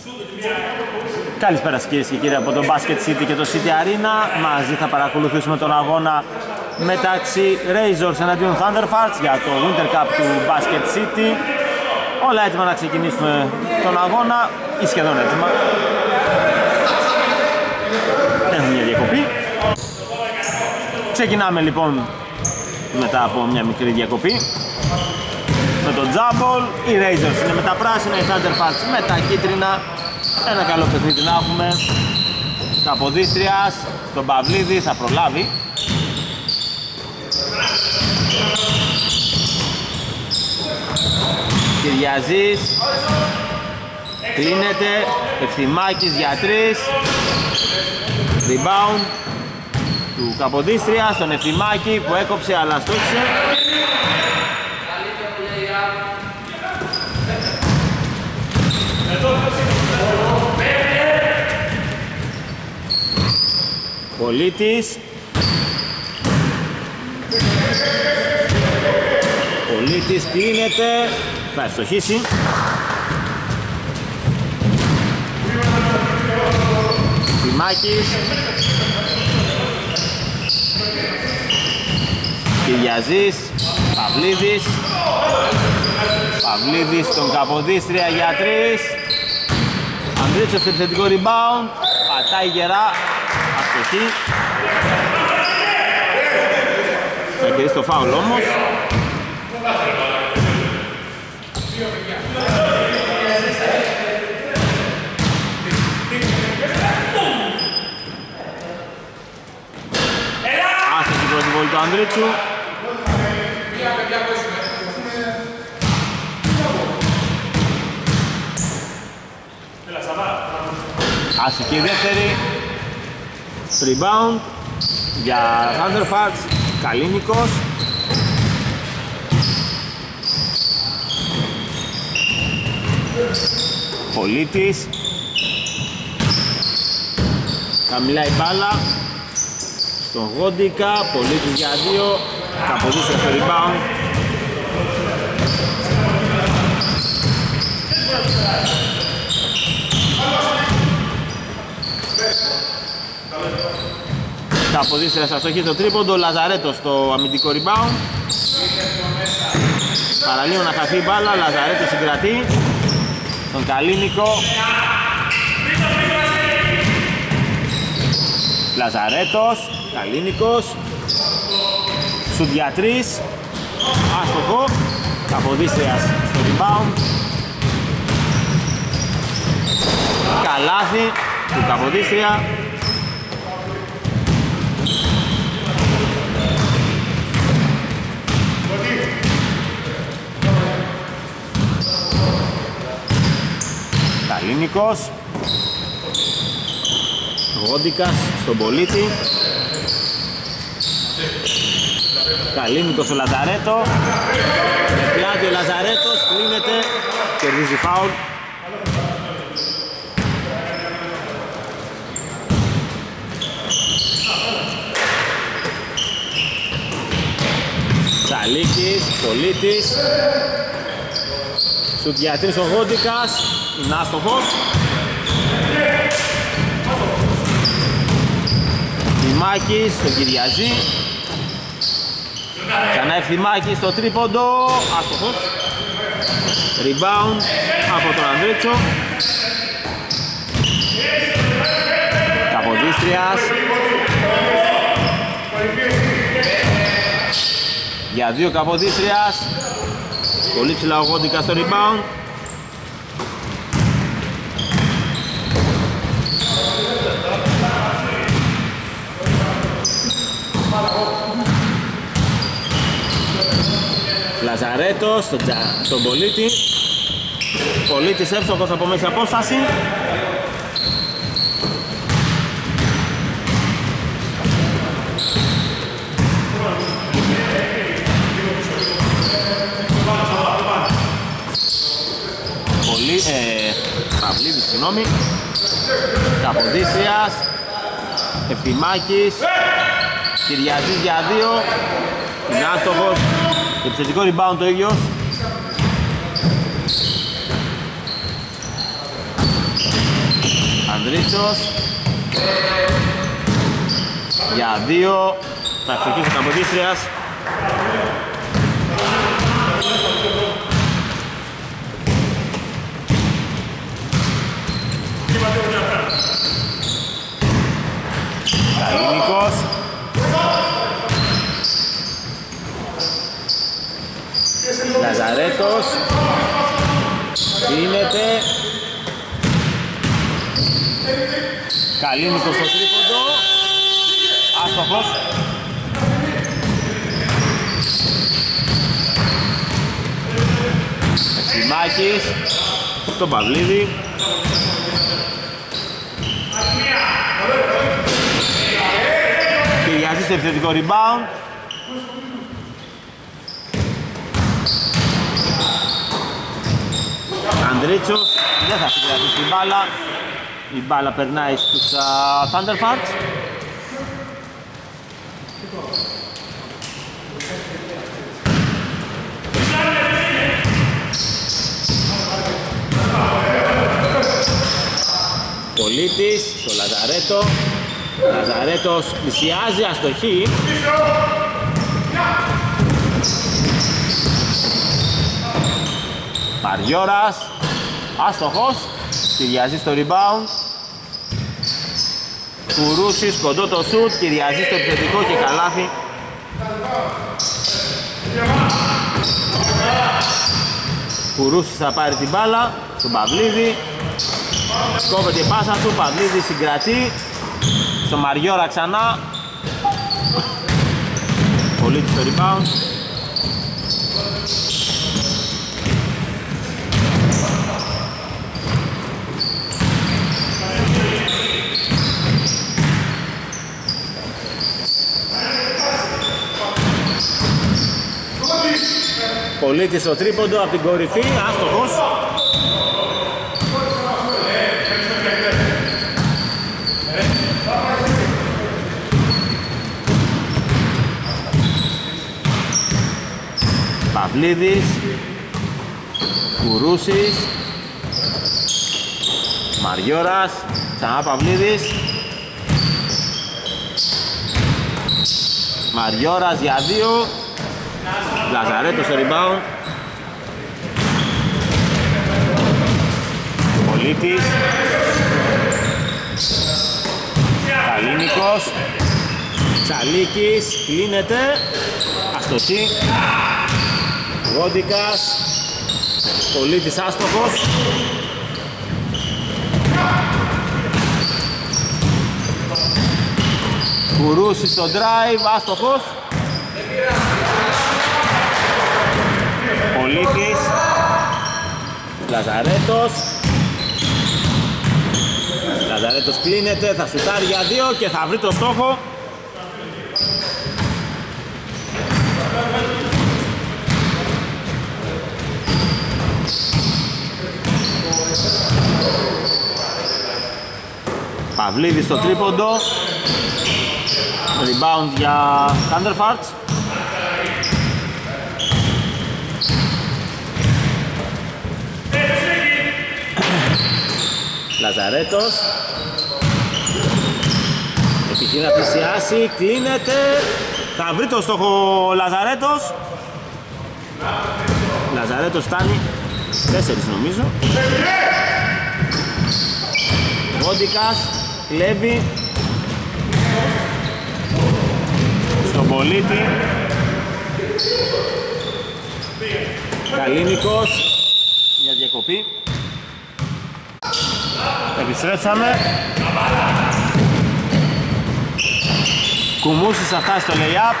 Καλησπέρα σας κυρίες και κύριοι από το Basket City και το City Arena. Μαζί θα παρακολουθήσουμε τον αγώνα μεταξύ Razors εναντίον Thunderfarts για το Winter Cup του Basket City. Όλα έτοιμα να ξεκινήσουμε τον αγώνα ή σχεδόν έτοιμα. Έχουμε μια διακοπή. Ξεκινάμε λοιπόν μετά από μια μικρή διακοπή με τον Jumble. Οι Razors είναι με τα πράσινα, οι Thunderfarts με τα κίτρινα. Ένα καλό παιχνίδι να έχουμε. Καποδίστριας στον Παυλίδη, θα προλάβει. Κυριαζής κλείνεται, Ευθυμάκης για 3. Rebound του Καποδίστρια στον Ευθυμάκη που έκοψε αλλά στόχισε. Πολίτης κλείνεται, θα ευστοχίσει. Τιμάκης, Κυριαζής, Παυλίδης στον Καποδίστρια για 3. Ανδρίτσος στο επιθετικό rebound, πατάει γερά, αστοχή. Θα κερδίσει το φάουλ όμως. Άστοχη την πρώτη βόλη του Ανδρίτσου. Άστοχη η δεύτερη. Rebound για Thunderfarts. Καλίνικος. Πολίτης. Χαμηλά η μπάλα στον Γόντικα. Πολίτης για 2. Καποδίστρια στο rebound. Καποδίστρια στα στοχή στο τρίποντο. Λαζαρέτος στο αμυντικό rebound. Παραλίγο να χαθεί η μπάλα. Λαζαρέτος συγκρατεί τον Καλίνικο. Λαζαρέτος, Καλίνικος. Σουτ για 3. Άστοχο. Καποδίστριας στο rebound. Καλάθι του Καποδίστρια. Καλίνικος. Γόντικας στον Πολίτη. Καλίνικος στο Λαζαρέτο. Με πλάτη ο Λαζαρέτος, κλείνεται, κερδίζει φάουλ. Τσαλίκης, Πολίτης. Σουτ για 3 ο Γόντικας, είναι άστοχος. Ευθυμάκης στον Κυριαζή. Ξανά Ευθυμάκης στο τρίποντο, άστοχος. Rebound από τον Ανδρίτσο. Καποδίστριας. Για 2 Καποδίστριας. Πολύ ψηλά ο Γόντικας στο rebound. Λαζαρέτος στον Πολίτη. Πολίτης εύστοχος από μέση απόσταση. Παυλίδης, συγγνώμη. Καποδίστριας. Ευθυμάκης. Κυριαζής για 2. Είναι άστοχος. Επιθετικό rebound το ίδιος. Ανδρίτσος για 2, θα εξοχίσει ο Καμποδίστριας. Καλίνικος. Λαζαρέτος. Δίνεται. Καλίνικος στο τρίποντο. Άστοχος. Ευθυμάκης στον Παυλίδη. Κυριαζή στο επιθετικό rebound. Ανδρίτσος δεν θα συγκρατήσει την μπάλα. Η μπάλα περνάει στους Thunderfarts. Πολίτης στο Λαζαρέτο. Λαζαρέτος πλησιάζει, αστοχή. Μαριώρας, άστοχος. Κυριαζή στο rebound. Κουρούσης, κοντό το σουτ. Κυριαζή στο επιθετικό και καλάθι. Κουρούσης θα πάρει την μπάλα στον Παυλίδη. Κόβεται η πάσα του, Παυλίδη συγκρατεί. Στο Μαριώρα ξανά. Πολίτης στο rebound. Πολίτης στο τρίποντο από την κορυφή, άστοχος. Παυλίδης, Κουρούσης, Μαριώρας, ξανά Παυλίδης. Μαριώρας για 2. Λαζαρέτος στο rebound. Πολίτης. Καλίνικος. Τσαλίκης. Κλείνεται. Αστοχή. Γόντικας. Πολίτης άστοχος. Κουρούσης στο drive. Άστοχος. Πολίτης. Λαζαρέτος. Λαζαρέτος κλείνεται, θα σουτάρει για 2 και θα βρει το στόχο. Παυλίδης στο τρίποντο. Rebound για Thunderfarts. Λαζαρέτος. Επιχειρεί να πλησιάσει, κλείνεται. Θα βρει το στόχο ο Λαζαρέτος. Λαζαρέτος φτάνει 4 νομίζω. Βόντικας, κλέβει. Στον Πολίτη. Καλίνικος. Μια διακοπή. Επιστρέψαμε. Κουμούσης θα φτάσει στο lay-up.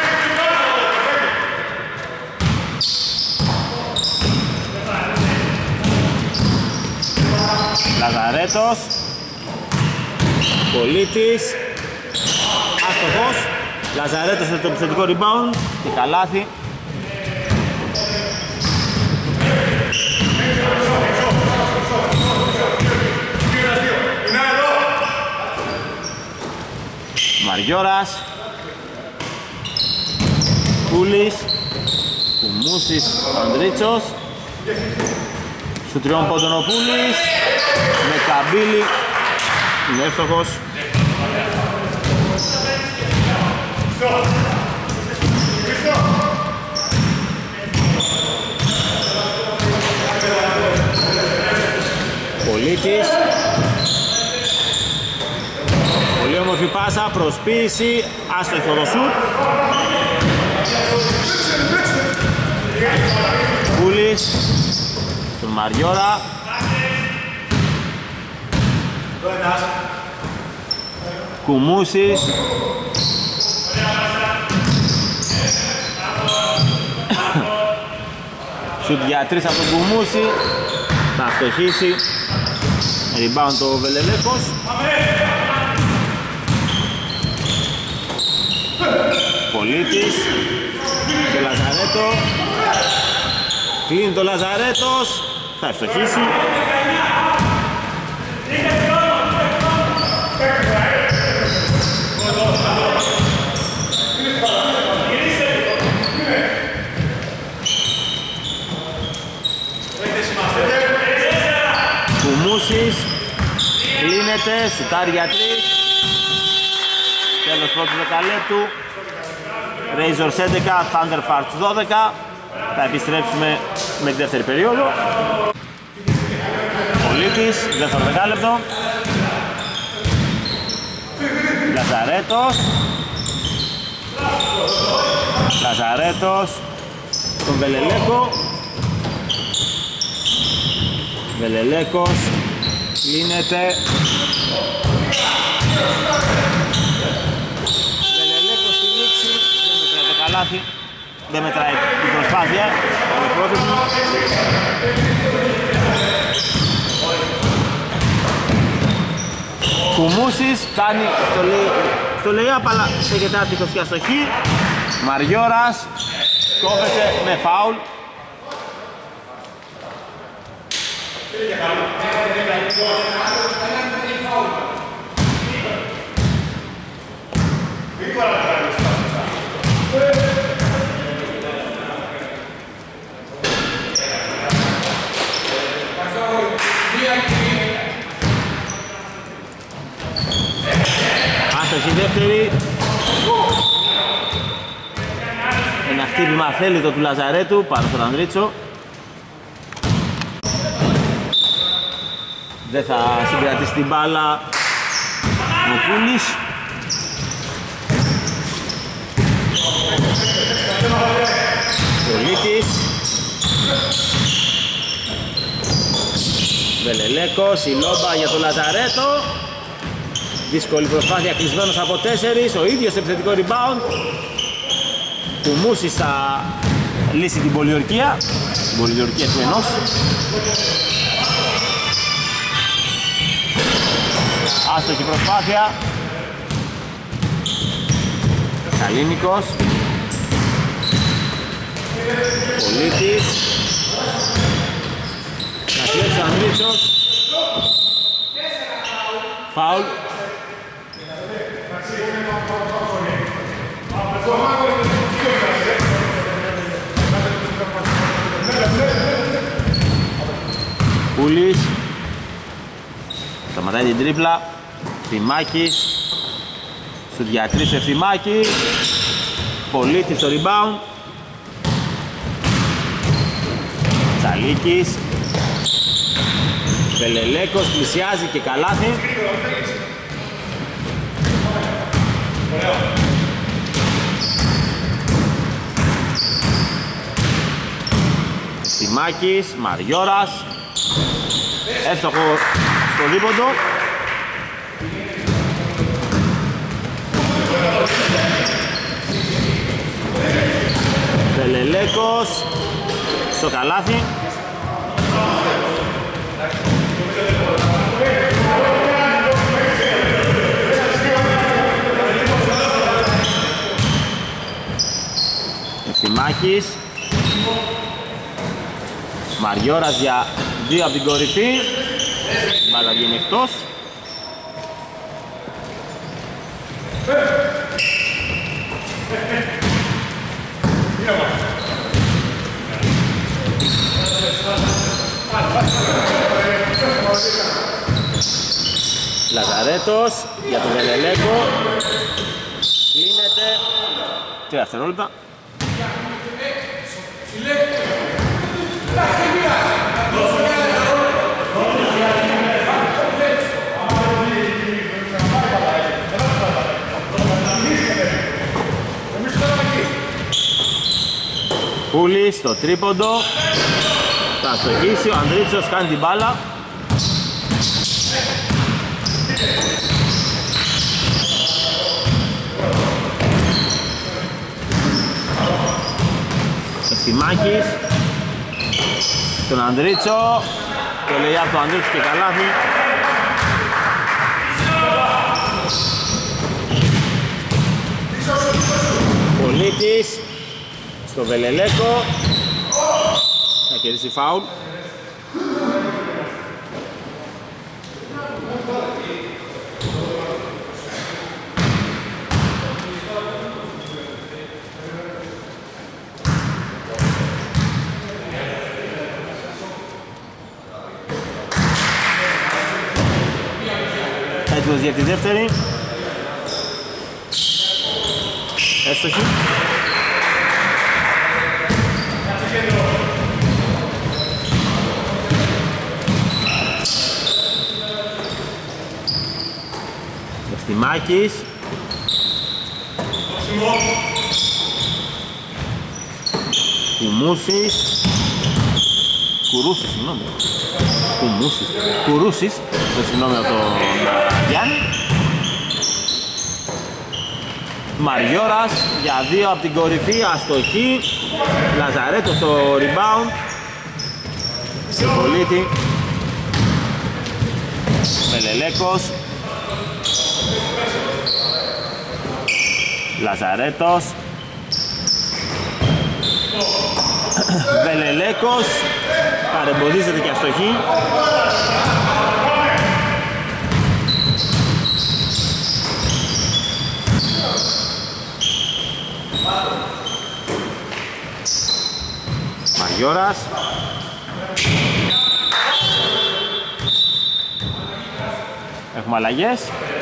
Λαζαρέτος. Πολίτης. Άστοχος. Λαζαρέτος στο επιθετικό rebound και καλάθι. Μαριώρας. Κούλης. Κουμούσης Ανδρίτσος. Σου 3 πόντων ο Πούλης. Με καμπύλη Είναι εύστοχος. Πολίτης. Πολύ όμορφη πάσα, προσποίηση, άστοχο το σουτ. Κούλης στον Μαριώρα. Κουμούσης. Σουτ για 3 από τον Κουμούση. Θα αστοχίσει. Rebound το Βελελέκος. Πολίτης και Λαζαρέτο. Κλείνει το Λαζαρέτος. Θα αστοχίσει. Κουμούσης. Κλείνεται, σουτάρει για 3. Τέλος πρώτου δεκαλέπτου. Razors 11, Thunderfarts 12. Θα επιστρέψουμε με τη δεύτερη περίοδο. Πολίτης, δεύτερο δεκάλεπτο. Λαζαρέτος. Λαζαρέτος στον Βελελέκο. Βελελέκος κλείνεται. Βελελέκος στη λήξη. Δεν μετράει το καλάθι. Δεν μετράει την προσπάθεια. Κουμούσης κάνει στο lay-up, αλλά σε γετάτικος και αστοχή. Μαριώρας κόβεται με φάουλ. Άστοχη δεύτερη. Ένα χτύπημα θέλητο του Λαζαρέτου πάνω στον Ανδρίτσο. Δεν θα συγκρατήσει την μπάλα ο Κούλης. Πολίτης. Βελελέκος, η λόμπα για τον Λαζαρέτο. Δύσκολη προσπάθεια, κλεισμένος από 4. Ο ίδιος επιθετικό rebound. Κουμούσης θα λύσει την πολιορκία. Την πολιορκία του ενός. Άστοχη προσπάθεια. Καλίνικος. Πολίτης. Να κλέψει ο Ανδρίτσος. Φάουλ. Κούλης. Σταματάει την τρίπλα. Θημάκης. Σουτ για 3 σε Θημάκη. Πολίτης στο rebound. Τσαλίκης. Βελελέκος πλησιάζει και καλάθι. Θημάκης, Μαριώρας. Εύστοχο στο δίποντο. Βελελέκος στο καλάθι. Ευθυμάκης. Μαριώρας για 2 από την κορυφή. Μπάλα βγαίνει εκτός. Λαζαρέτος για τον Βελελέκο. Κλείνεται. 3 δευτερόλεπτα. Πούλης στο τρίποντο. Θα στοχίσει, ο Ανδρίτσος κάνει την μπάλα. Ευθυμάκης στον Ανδρίτσο. Το λέει από το Ανδρίτσο και καλάθι. Πολίτης στο Βελελέκο. Θα κερδίσει φάουλ. Έτοιμος για τη δεύτερη. Έστοχη. Ευθυμάκης. Κουμούσης. Κουρούσης, συγγνώμη. Κουμούσης. Κουρούσης. Το συγγνώμη από τον Γιάννη. Μαριώρας για 2 από την κορυφή, αστοχή. Λαζαρέτο στο rebound. Σε Πολίτη. Βελελέκος. Λαζαρέτος. Βελελέκος. Παρεμποδίζεται και αστοχή. Μαριώρας. Έχουμε αλλαγές.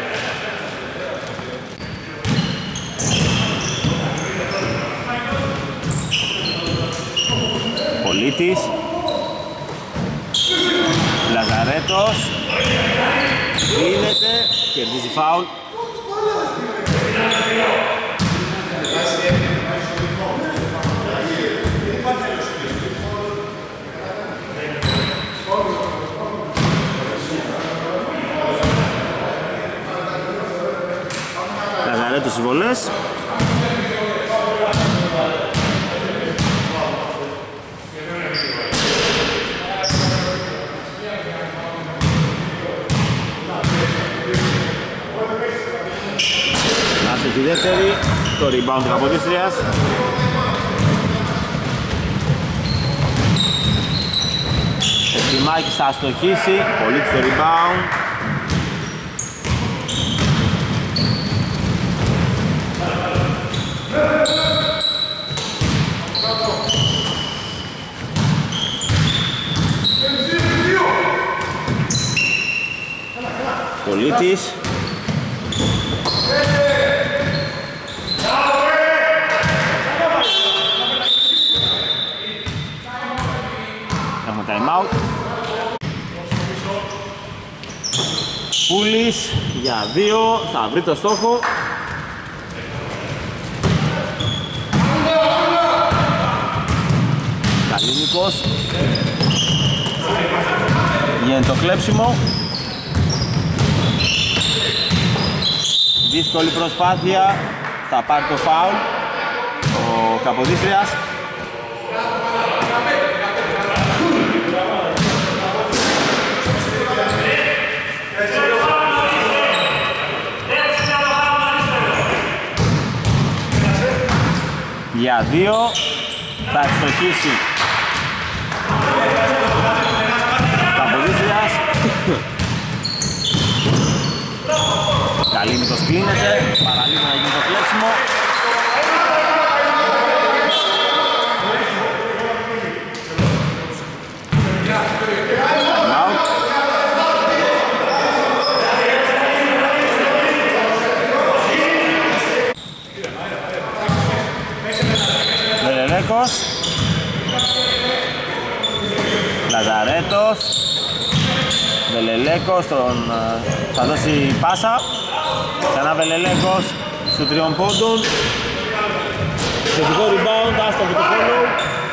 Πολίτης. Λαζαρέτος. Κλείνεται. Κερδίζει φάουλ. Λαζαρέτος στις βολές. Τη δεύτερη, το rebound του Καποδίστριας. Ευθυμάκης θα αστοχίσει, Πολίτης το rebound. Πολίτης. Έχουμε time out. Πούλης για 2, θα βρει το στόχο. Καλίνικος. Γίνεται το κλέψιμο. Δύσκολη προσπάθεια, θα πάρει το φάουλ ο Καποδίστριας. Για 2 θα ευστοχίσει Καποδίστριας. Καλίνικος κλείνεται, παραλίγο να γίνει το κλέψιμο. Ανδρίτσος. Λαζαρέτος. Βελελέκος, θα δώσει πάσα. Ξανά Βελελέκος στους 3 πόντων. Θετικό rebound, άστοχο το follow.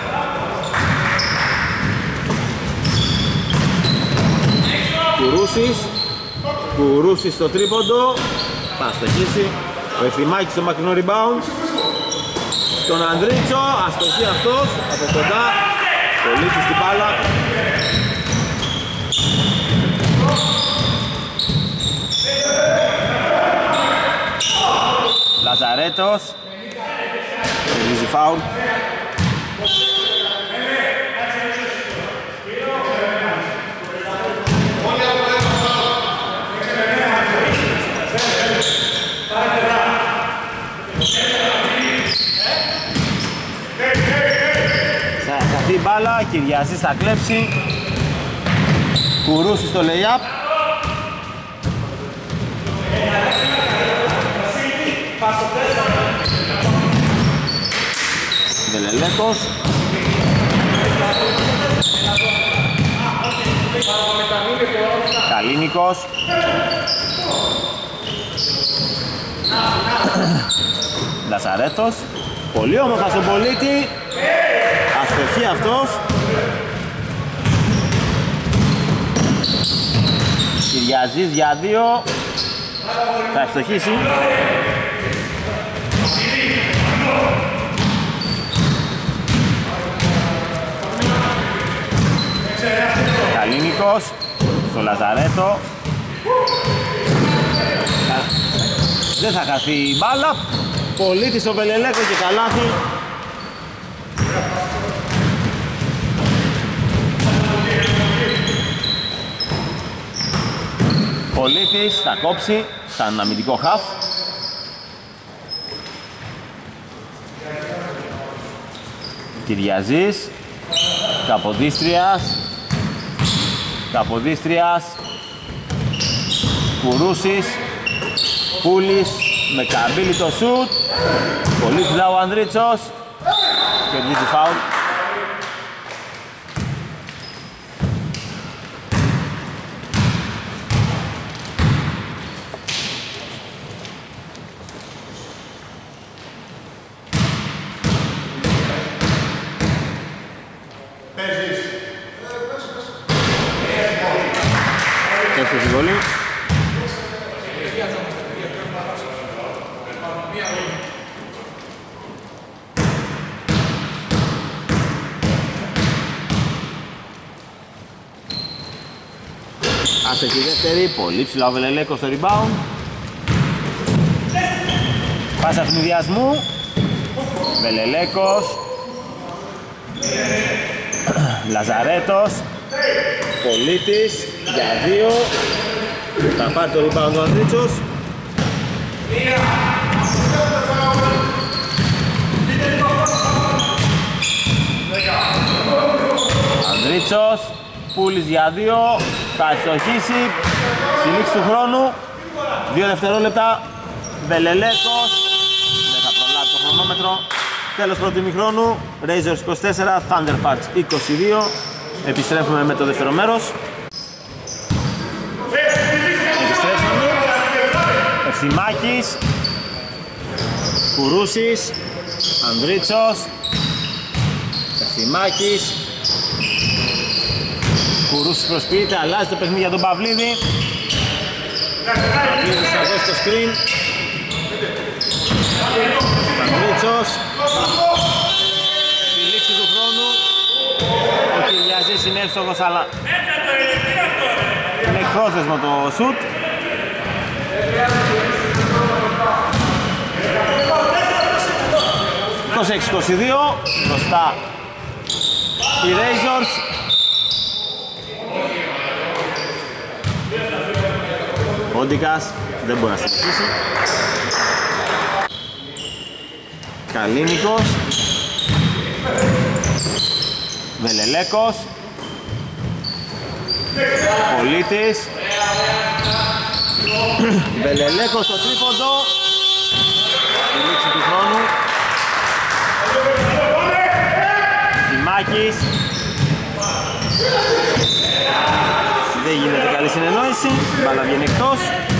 Κουρούσης στο τρίποντο. Θα αστοχίσει. Ο Ευθυμάκης στο μακρινό rebound. Στον Ανδρίτσο, αστοχή αυτός, από κοντά. Πολίτης στην μπάλα. Λαζαρέτος. Τελίζει φάουλ. Θα χαθεί η μπάλα, Κυριαζής θα κλέψει. Κουρούσης στο lay-up. Βελελέκος. Καλίνικος. Λασαρέτος. Πολύ όμορφα στον Πολίτη. Αστοχή αυτός. Κυριαζής για 2. Θα ευστοχίσει. Καλίνικος στο Λαζαρέτο. Δεν θα χαθεί η μπάλα. Πολίτης στο Βελελέκο και καλάθι. Πολίτης θα κόψει σαν αμυντικό χαφ. Κυριαζής. Καποδίστριας. Κουρούσης. Πούλης με καμπύλη το σουτ. Πολύ ψηλά ο Ανδρίτσος. Κερδίζει φάουλ. Έφτασε η βολή. Άστοχη η δεύτερη, πολύ ψηλά ο Βελελέκος στο rebound. Πάσα ευνηδιασμού. Βελελέκος. Λαζαρέτος. Πολίτης για 2. Θα πάρει το rebound ο Ανδρίτσος. Ανδρίτσος. Πούλης για 2. Θα ευστοχίσει. Στη λήξη του χρόνου 2 δευτερόλεπτα. Βελελέκος. Δεν θα προλάβει το χρονόμετρο. Τέλος πρώτου ημιχρόνου. Razors 24, Thunderparts 22. Επιστρέφουμε με το δεύτερο μέρος. Επιστρέφουμε. Ευθυμάκης. Κουρούσης. Ανδρίτσος. Ευθυμάκης. Κουρούσης προσποιείται, αλλάζει το παιχνίδι για τον Παυλίδη. Παυλίδης θα δώσει το screen. Ανδρίτσος. Στη λήξη του χρόνου ο Κυριαζής είναι εύστοχος, αλλά είναι εκπρόθεσμο το σουτ. Το 6-22 μπροστά οι Razors. Ο Ντίκας δεν μπορεί να συνεχίσει. Καλίνικος. Βελελέκος. Πολίτης. Βελελέκος στο τρίποντο. Στη λήξη του χρόνου. Ευθυμάκης. Δεν γίνεται καλή συνεννόηση, μπάλα βγαίνει εκτός.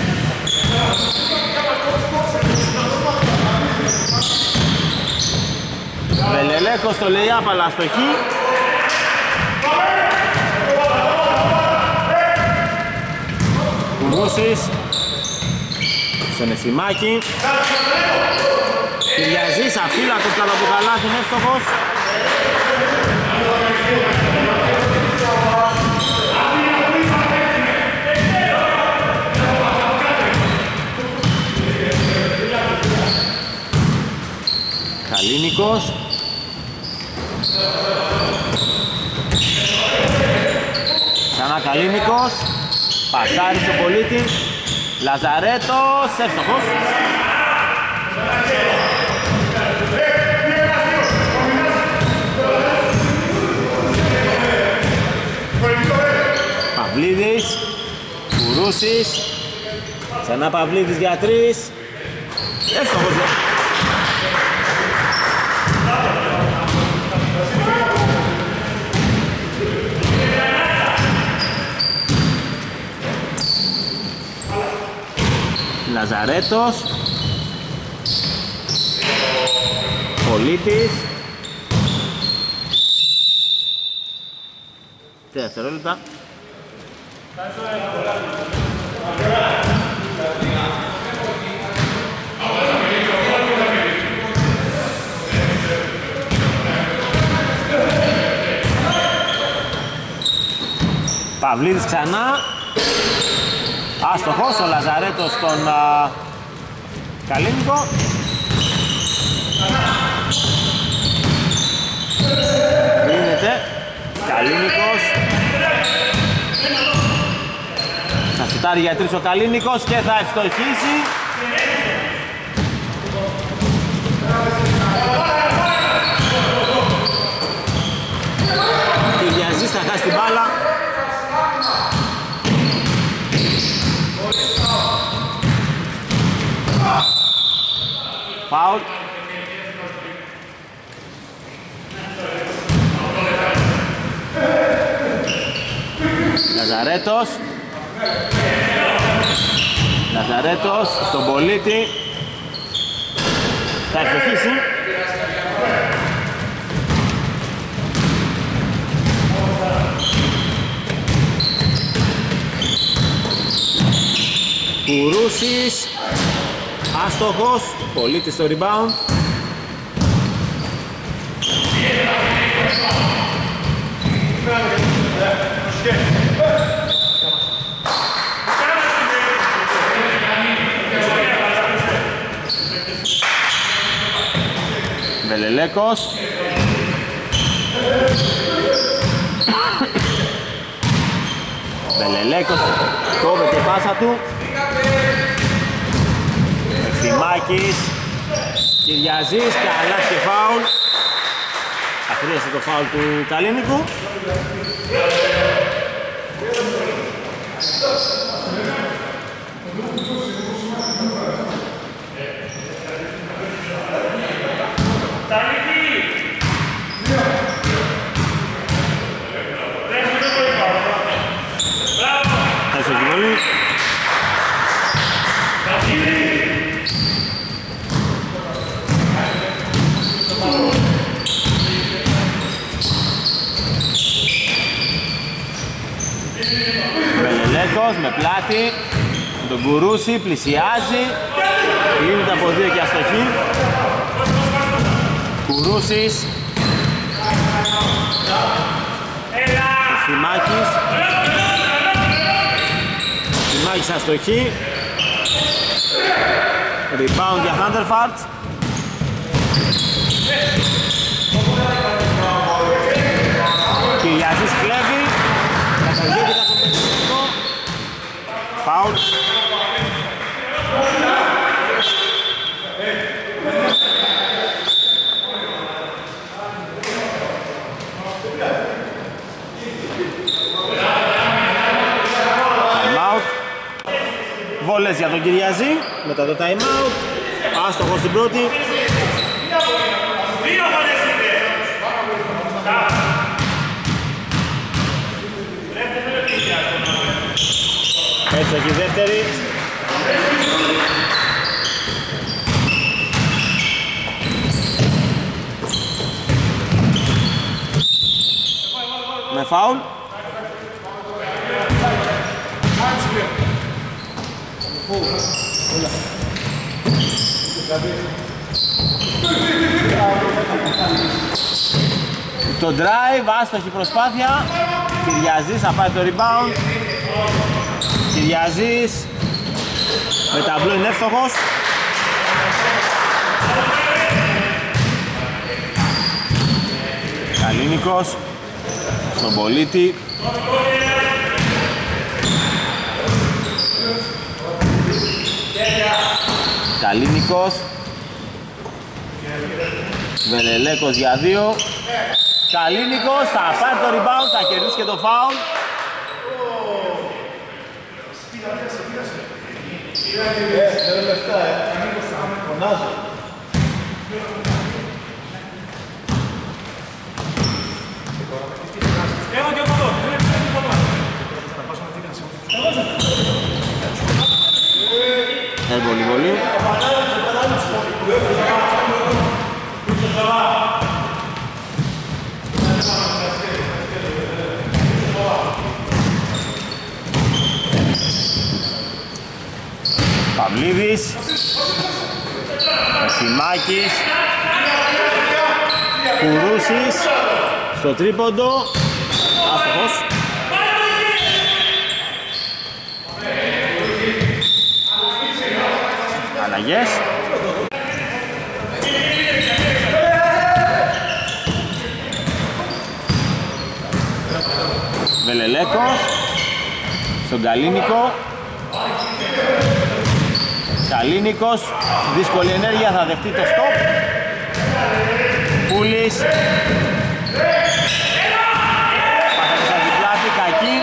Βελελέκος το λέει άπαλα αστοχή. Κουμούσης στον Ευθυμάκη. Κυριαζής αφύλακτος κατά το καλάθι, είναι εύστοχος. Καλίνικος. Ξανά Καλίνικος. Πασάρι στον πολίτη. Λαζαρέτος, εύστοχος. Παυλίδης. Κουρούσης. Ξανά Παυλίδης για 3. Εύστοχος. Λαζαρέτος. Πολίτης. 4 δευτερόλεπτα. Παυλίδης ξανά. Άστοχος ο Λαζαρέτος στον Καλίνικο. Γίνεται Καλίνικος. Θα σουτάρει για 3 ο Καλίνικος και θα ευστοχίσει. Κυριαζής θα χάσει την μπάλα. Φάουλ. Λαζαρέτος. Λαζαρέτος στον πολίτη. Θα ευστοχίσει. Κουρούσης. Άστοχος, πολίτης στο rebound. Βελελέκος. Βελελέκος κόβεται η πάσα του. Ευθυμάκης. Κυριαζής, καλά και φάουλ. Αχρίασε το φάουλ του Καλίνικου. Έσω τη βολή. Βελελέκος με πλάτη, τον Κουρούση, πλησιάζει, κλείνεται από 2 και αστοχή. Κουρούσης. Ευθυμάκης. Ευθυμάκης αστοχή. Rebound για Thunderfart. Κυριαζής κλέβει. Καταργείται το παιχνίδι. Φάουλ. Time out. Βόλες για τον Κυριαζή μετά το time out. Άστοχος στην πρώτη. Εύστοχη δεύτερη. Με φάουλ. Το drive, άστοχη προσπάθεια. Κυριαζής θα πάρει το rebound. Κυριαζής με ταμπλό είναι εύστοχος. Καλίνικος στον Πολίτη. Καλίνικος. Βελελέκος για 2. Καλίνικος θα πάρει το rebound, θα κερδίσει και το foul. Πολύ πολύ. Παυλίδης, Μεσημάκης, Κουρούσης στο τρίποντο, άστοχος. Αλλαγές. Βελελέκος στον Καλίνικο. Καλίνικος, δύσκολη ενέργεια, θα δεχτεί το stop. Πούλης. Πάσατε σαν την πλάτη, κακή.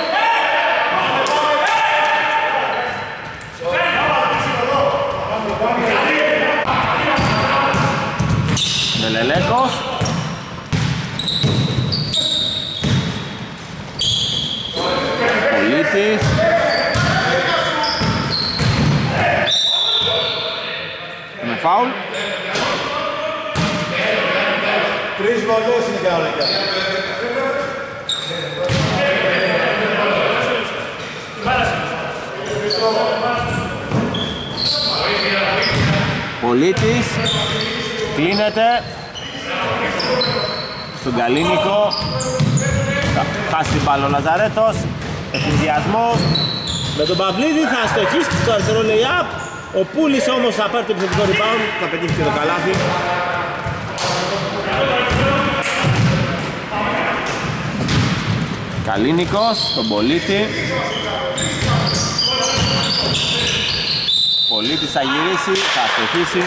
Βελελέκος. Πολίτης. Με φάουλ. Τρεις βολές είναι κανονικά. Πολίτης. Κλείνεται. Στον Καλίνικο. Θα χάσει την μπάλα ο Λαζαρέτος. Ευθυνδιασμός. Με τον Παυλίδη θα στοχίσει στο αριστερό lay-up. Ο Πούλης όμως θα πάρει το επιθετικό rebound. Θα πετύχει και το καλάθι. Καλίνικος στον Πολίτη. Πολίτης θα γυρίσει, θα στοχίσει.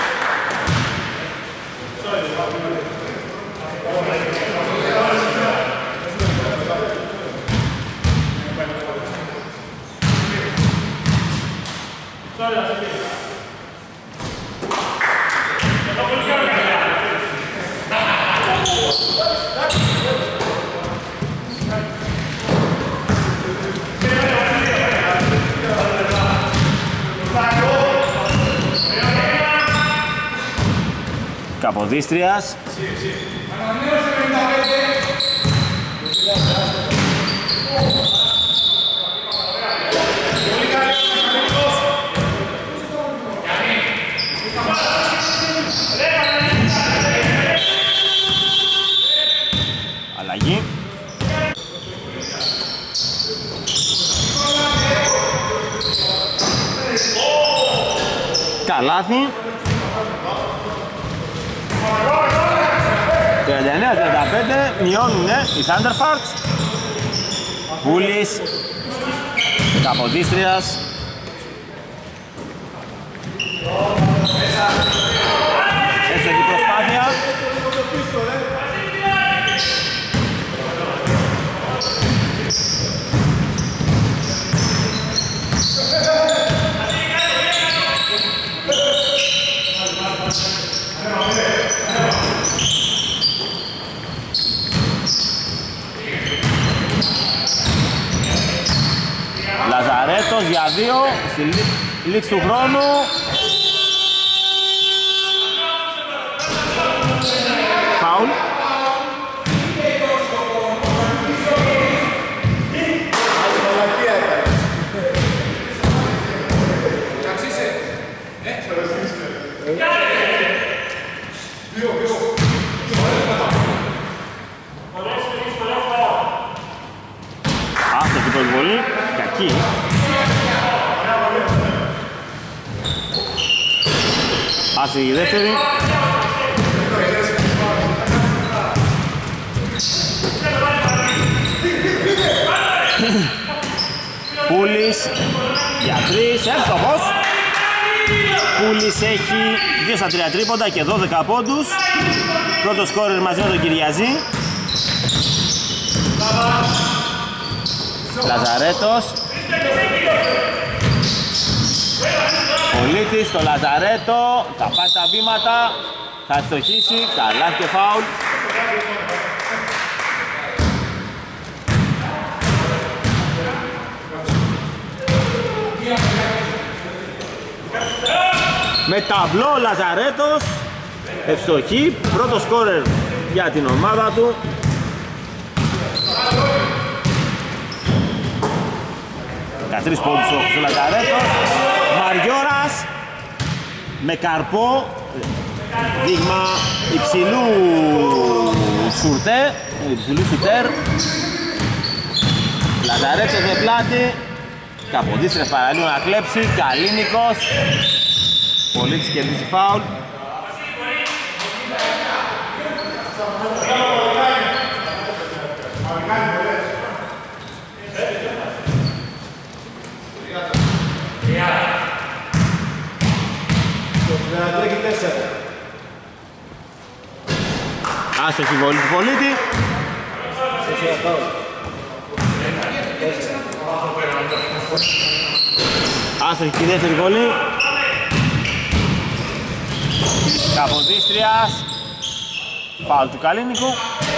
Καποδίστριας. Αλλαγή. Καλάθι. 39-35, μειώνουνε οι Thunderfarts. Πούλης. Καποδίστριας. Εύστοχη προσπάθεια. Λαζαρέτος για 2. στη λήξη του χρόνου. Φάουλ. Άστοχη προσβολή, κακή. Άστοχη η δεύτερη. Πούλης για 3, εύστοχος. Πούλης έχει 2 στα 3 τρίποντα και 12 πόντους. Πρώτος σκόρερ μαζί με τον Κυριαζή. Λαζαρέτος. Πολίτης στο Λαζαρέτο, θα πάρει τα βήματα, θα αστοχίσει, καλά και φάουλ. Με ταμπλό Λαζαρέτος, ευστοχή, πρώτο σκόρερ για την ομάδα του. Τα 3 πόντους στο Λαζαρέτος. Μαριώρας με καρπό, δείγμα υψηλού σουτέρ. Λαζαρέτος με πλάτη, Καποδίστρες παραλίγο να κλέψει, Καλίνικος. Πολίτης κερδίζει φάουλ. Άστοχη βολή του Πολίτη. Άστοχη και η δεύτερη βολή. Καποδίστριας. Φάουλ του Καλίνικου.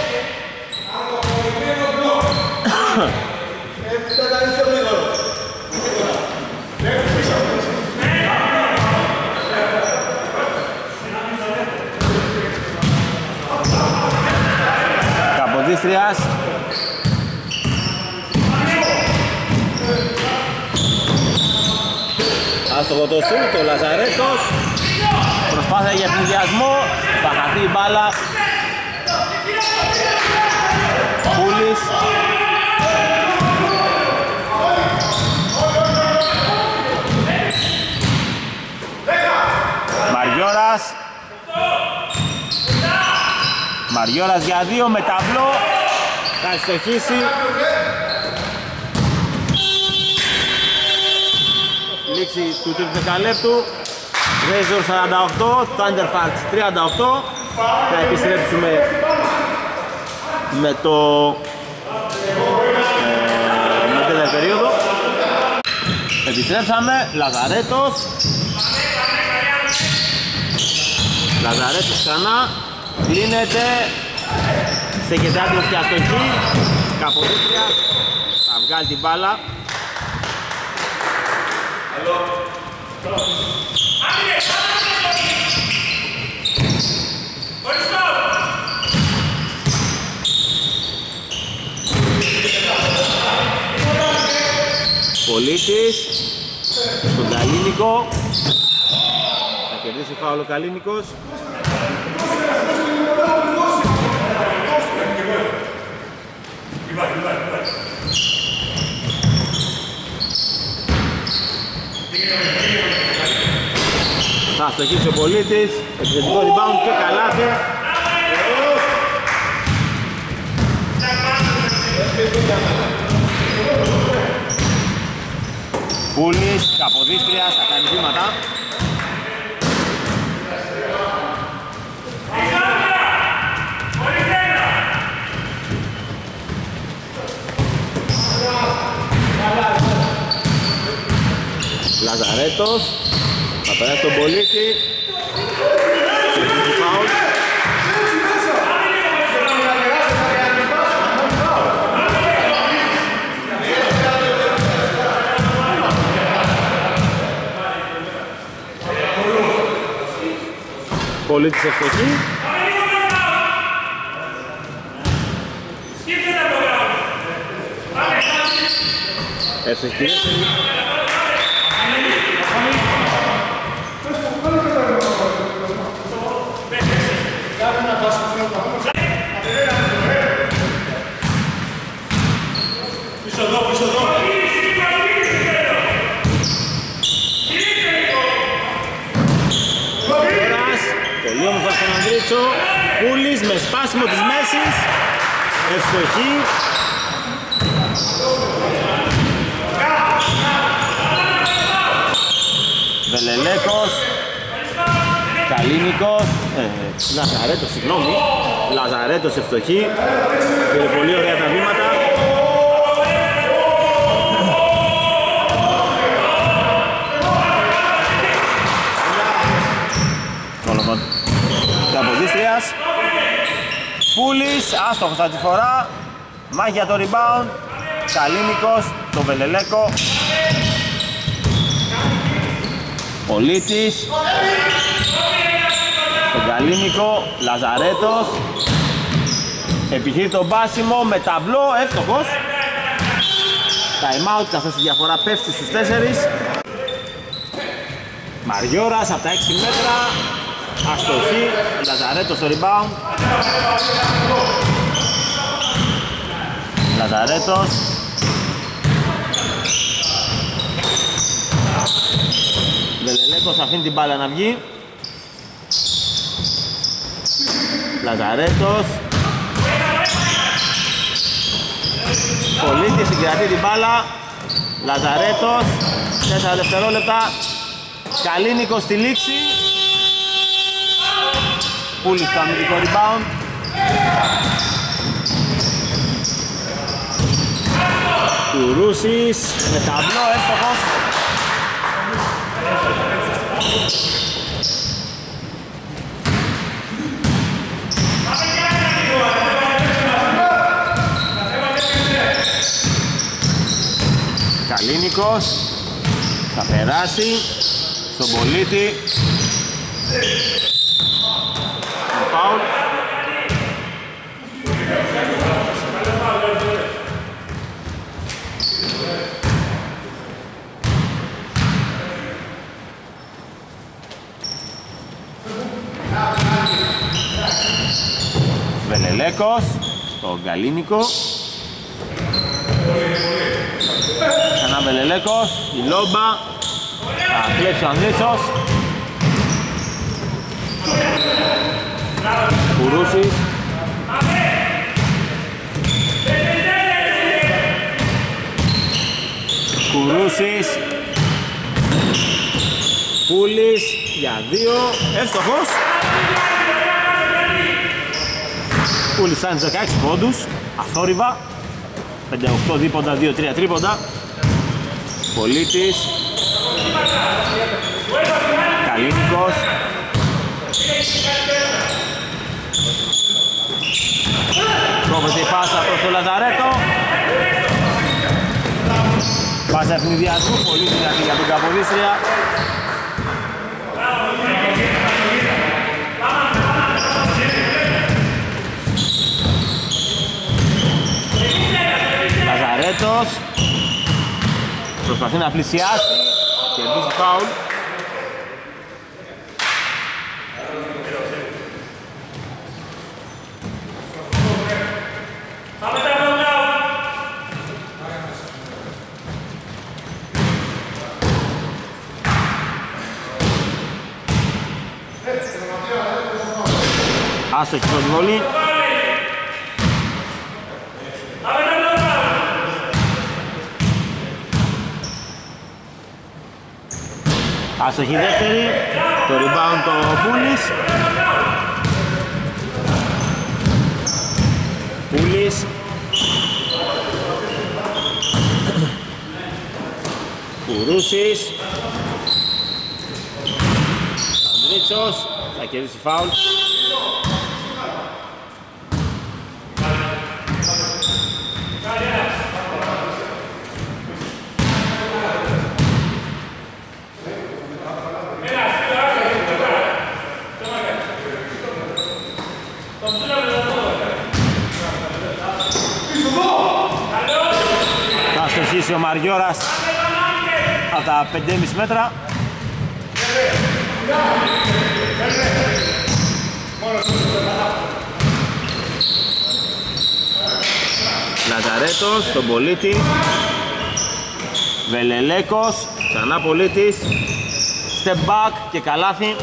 Καποδίστριας. Άστοχο το σουτ, το Λαζαρέτος. Προσπάθεια για ευνηδιασμό, θα χαθεί η μπάλα. Πούλης. Μαριώρας. Μαριώρας για 2 με ταμπλό. Θα ευστοχίσει. Λήξη του τρίτου δεκαλέπτου. Razor 48, Thunderfalts 38. Θα επιστρέψουμε με την τέταρτη περίοδο. Επιστρέψαμε, Λαζαρέτος. Λαζαρέτος ξανά, κλείνεται, στέκεται άτομος και αστοχή. Καποδίστρια, θα βγάλει την μπάλα. Πολίτης στον Καλίνικο. Θα κερδίσει φάουλ ο Καλίνικος. Θα στοχίσει ο Πολίτης. Επιθετικό rebound και καλάθι. Πούλης, Καποδίστριας, θα κάνει βήματα. Λαζαρέτος, θα περάσει τον Πολίτη. Φάουλ. Πολίτης ευτοχή. Ευτοχή. Πολύ όμορφα στον Ανδρίτσο. Πούλης με σπάσιμο της μέσης. Ευστοχή. Βελελέκος. Καλίνικος. Λαζαρέτος, συγγνώμη. Λαζαρέτος ευστοχή. Πήρε πολύ ωραία τα βήματα. Καποδίστριας. Πούλης, άστοχος αυτή τη φορά. Μάχη για το rebound. Καλίνικος, το Βελελέκο. Πολίτης. Τον Καλίνικο, Λαζαρέτος. Επιχειρεί το μπάσιμο με ταμπλό, εύστοχος. Time out, καθώς η διαφορά πέφτει στους 4. Μαριώρας από τα 6 μέτρα. Αστοχή, Λαζαρέτος στο rebound. Λαζαρέτος. Βελελέκος αφήνει την μπάλα να βγει. Λαζαρέτος. Πολίτης συγκρατεί την μπάλα. Λαζαρέτος. 4 δευτερόλεπτα. Καλίνικος στη λήξη. Πούλης στο αμυντικό rebound. Κουρούσης με ταμπλό, εύστοχος. Καλίνικος θα περάσει στον Πολίτη. Φάουλ. Βελελέκος στον Καλίνικο. Ξανά Βελελέκος, η λόμπα. Θα κλέψει ο Ανδρίτσος. Κουρούσης. Κουρούσης. Πούλης για 2. Εύστοχος. Πούλης φτάνει 16 πόντους. Αθόρυβα. 58 δίποντα, 2-3 τρίποντα. Πολίτης. Καλίνικος. Κόβεται η πάσα προς το Λαζαρέτο. Πάσα ευνηδιασμού, πολύ δυνατή για την Καποδίστρια. Λαζαρέτος προσπαθεί να πλησιάσει και κερδίζει φάουλ. Άστοχη πρώτη βολή. Άστοχη δεύτερη. Το rebound το Πούλης. Πούλης. Κουρούσης. Ανδρίτσος. Θα κερδίσει φάουλ. Μαριώρας από τα 5,5 μέτρα. Λαζαρέτος στον Πολίτη. Βελελέκος, ξανά Πολίτης. Step back και καλάθι.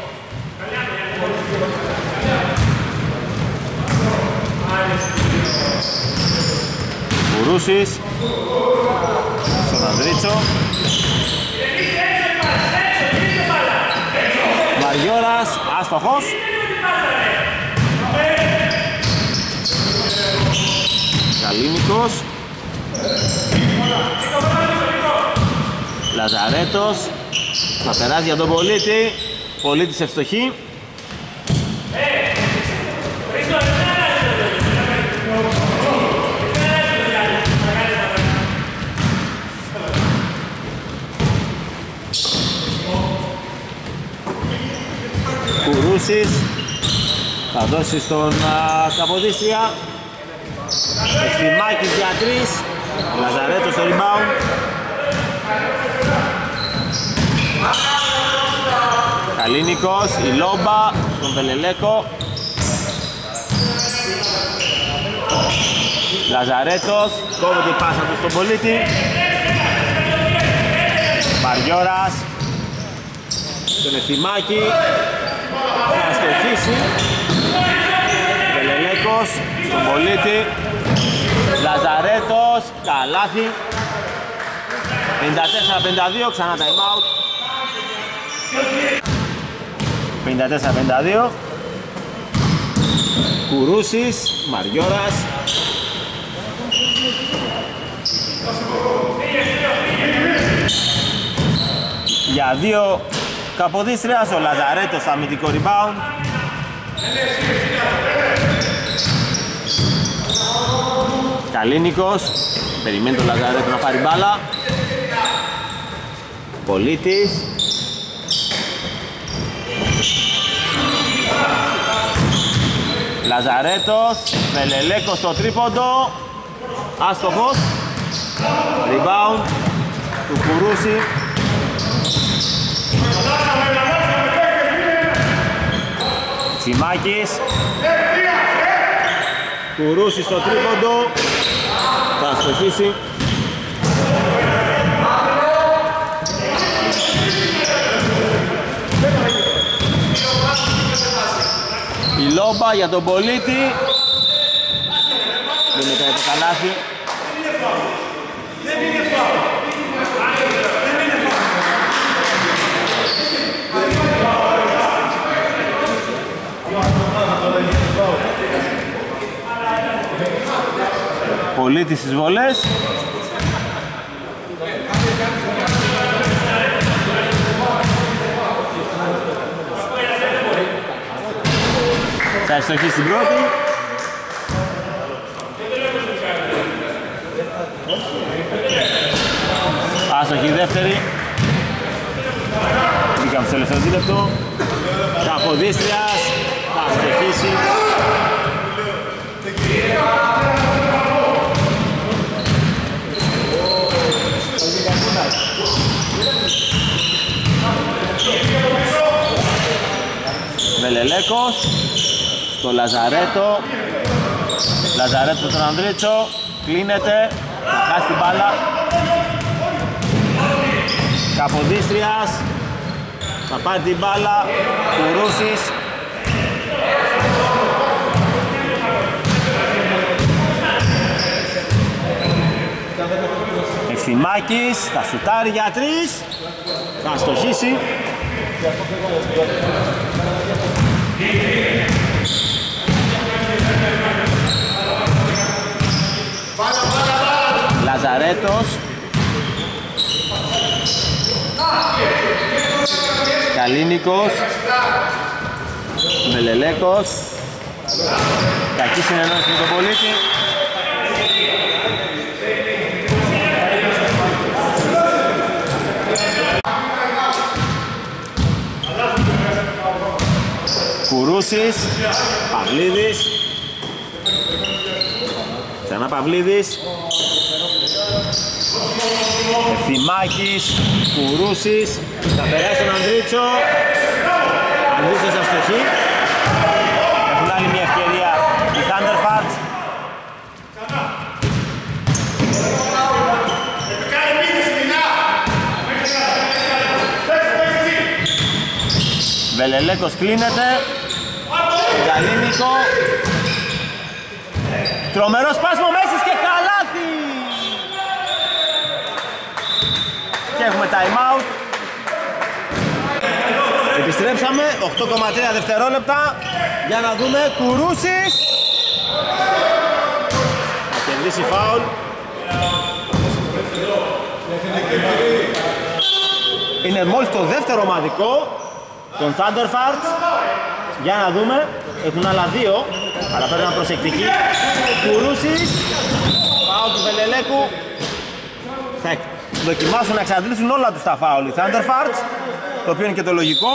Κουρούσης στον Ανδρίτσο. Μαριώρας, άστοχος. Καλίνικος. Λαζαρέτος. Θα περάσει για τον Πολίτη. Πολίτης ευστοχή. Κουρούσης θα δώσει στον Καποδίστρια. Ευθυμάκης για 3. Λαζαρέτος στο rebound. Καλίνικος, η Λόμπα στον Βελελέκο. Λαζαρέτος, κόβεται η πάσα του στον Πολίτη. Μαριώρας στον Ευθυμάκη. Θα στοχίσει. Βελελέκος στον Πολίτη. Λαζαρέτος, καλάθι. 54-52, ξανά time out. 54-52. Κουρούσης, Μαριώρας. Για 2 Καποδίστριας, ο Λαζαρέτος στο αμυντικό rebound. Καλίνικος, περιμένει τον Λαζαρέτο να πάρει μπάλα. Πολίτης. Λαζαρέτος, Βελελέκος στο τρίποντο. Άστοχος. Rebound του Κουρούση. Τσιμάκης. Κουρούση στο τρίποντο. Θα αστοχίσει. Η Λόμπα για τον Πολίτη. Δεν μετράει το καλάθι. Πολίτης στις βολές. Θα ευστοχεί στην πρώτη. Άστοχη δεύτερη. Μπήκαμε στο τελευταίο δίλεπτο. Καποδίστριας θα αστοχίσει. Βελελέκος στο Λαζαρέτο. Λαζαρέτο στον Ανδρίτσο. Κλείνεται. Θα χάσει την μπάλα. Καποδίστριας. Θα πάρει την μπάλα. Κουρούσης. Ευθυμάκης. Θα σουτάρει για 3. Θα αστοχίσει. Λαζαρέτος. Καλίνικος. Βελελέκος. Κακή συνεννόηση με τον Πολίτη. Κουρούσης, Παυλίδης. Ξανά Παυλίδης. Θυμάκης, Κουρούσης, θα περάσει τον Ανδρίτσο. Ανδρίτσος αστοχή. Έχουν άλλη μια ευκαιρία οι Thunderfarts. Βελελέκος κλείνεται. Γαλήνικο. Τρομερό σπάσιμο Μέσης και καλάθι! Και έχουμε time out. Επιστρέψαμε, 8,3 δευτερόλεπτα. Για να δούμε, Κουρούσης. Θα κερδίσει φάουλ. Είναι μόλις το δεύτερο ομαδικό των Thunderfarts. Για να δούμε, έχουν άλλα δύο, αλλά πρέπει να είναι προσεκτικοί. Κουρούσης, φάουλ του Βελελέκου. Θα δοκιμάσουν να εξαντλήσουν όλα τους τα φάουλ οι Thunderfarts, το οποίο είναι και το λογικό.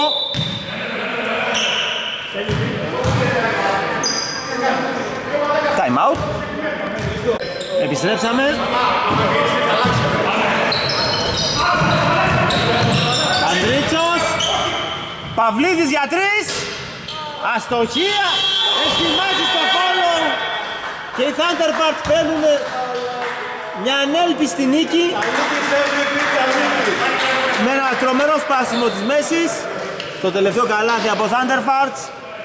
Time out. Επιστρέψαμε. Ανδρίτσος, Παυλίδης για 3. Αστοχία. Εστιμάζει στο φόλο. Και οι Thunderfarts παίρνουν μια ανέλπιστη νίκη με ένα τρομερό σπάσιμο της μέσης. Το τελευταίο καλάθι από Thunderfarts.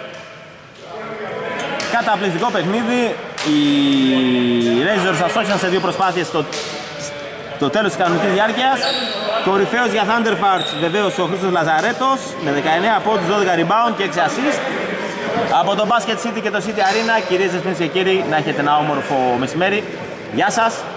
Καταπληκτικό παιχνίδι. Οι Razors αστόχησαν σε δύο προσπάθειες στο τέλος της κανονικής διάρκειας. Κορυφαίος για Thunderfarts βεβαίως ο Χρήστος Λαζαρέτος με 19 πόντους, 12 rebound και 6 assist. Από το Basket City και το City Arena, κυρίες και κύριοι, να έχετε ένα όμορφο μεσημέρι. Γεια σας!